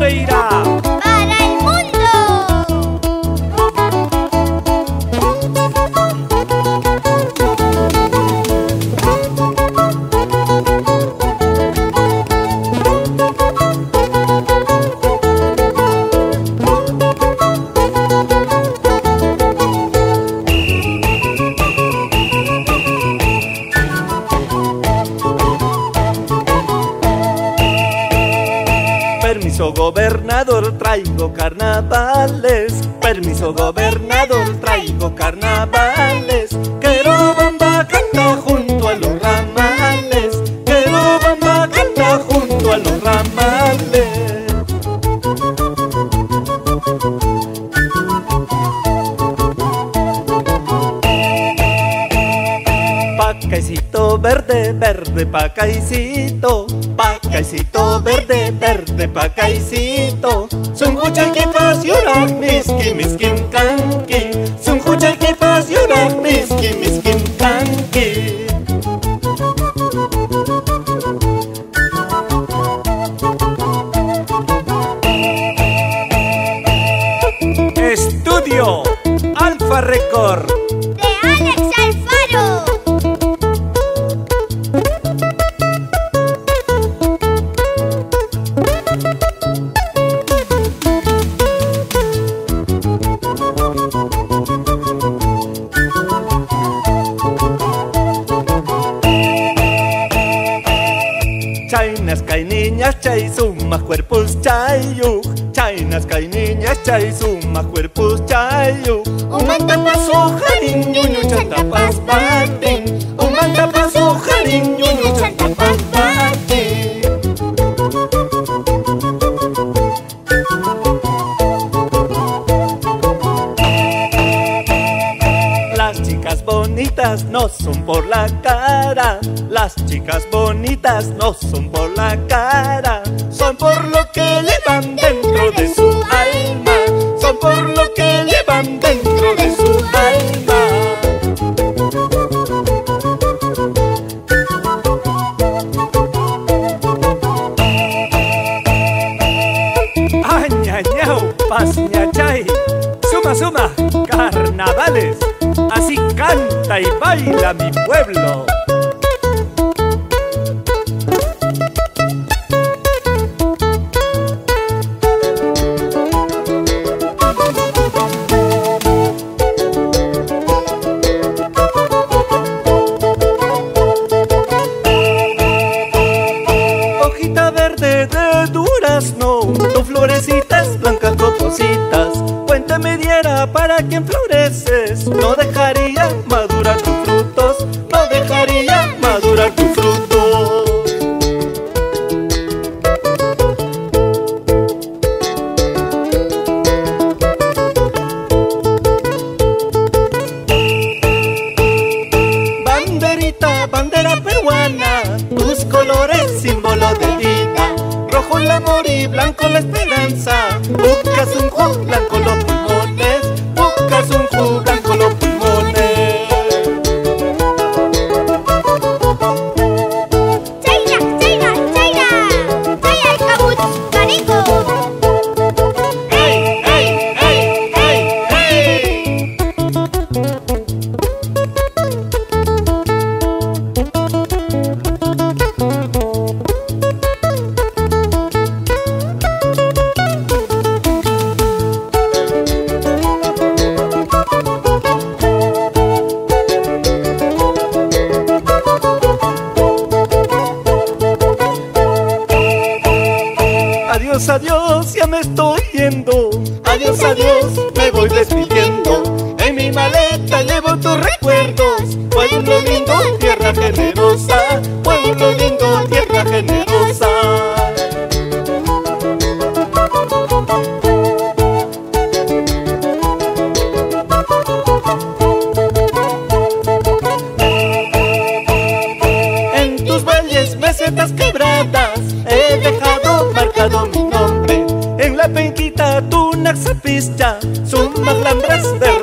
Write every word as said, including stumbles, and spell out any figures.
Pereira. ¡Para el mundo! Permiso gobernador, traigo carnavales. Permiso gobernador, traigo carnavales. Quiero bamba canta junto a los ramales. Quiero bamba canta junto a los ramales. Pacaicito verde, verde pacaicito. Pacaicito verde, verde pacaicito. Sunjuchay que pasiura, miski, miskin kanki. Sunjuchay que pasiura, miski, miskin kanki. Estudio Alfa Record ¡De Alex Alfaro! Chainas chay niñas chay suma cuerpos chayu. Chainas chay niñas chay suma cuerpos chayu. Umanta paso jarin ñuñu chanta pas batin. Umanta paso jarin ñuñu chanta pas batin. Las chicas bonitas no son por la cara. Las chicas bonitas no son por la cara. Son por lo que llevan dentro de su alma. Son por lo que llevan dentro de su alma. Añañao, pasñachay. Suma, suma, carnavales. Así canta y baila mi pueblo. Hojita verde de durazno, tu florecitas blancas cocositas. Fuente mediera para quien floreces. No dejaría madurar tus frutos. No dejaría madurar tus frutos. Banderita, bandera peruana, tus colores símbolo de vida. Rojo el amor y blanco la esperanza. Buscas un jugo, blanco los pulmones. Buscas un jugo, blanco los pulmones. ¡Chaira, chaira, chaira! ¡Chaya el cabut, carico! ¡Ey, ey, ey, ey, ey! Adiós, adiós, ya me estoy yendo. Adiós, adiós, me voy despidiendo. En mi maleta llevo tus recuerdos. Pueblo lindo, tierra generosa. Pueblo lindo, tierra generosa. En tus valles, mesetas quebradas, he dejado marcado mi nombre. En la penquita tu naxapista, sumas lambras de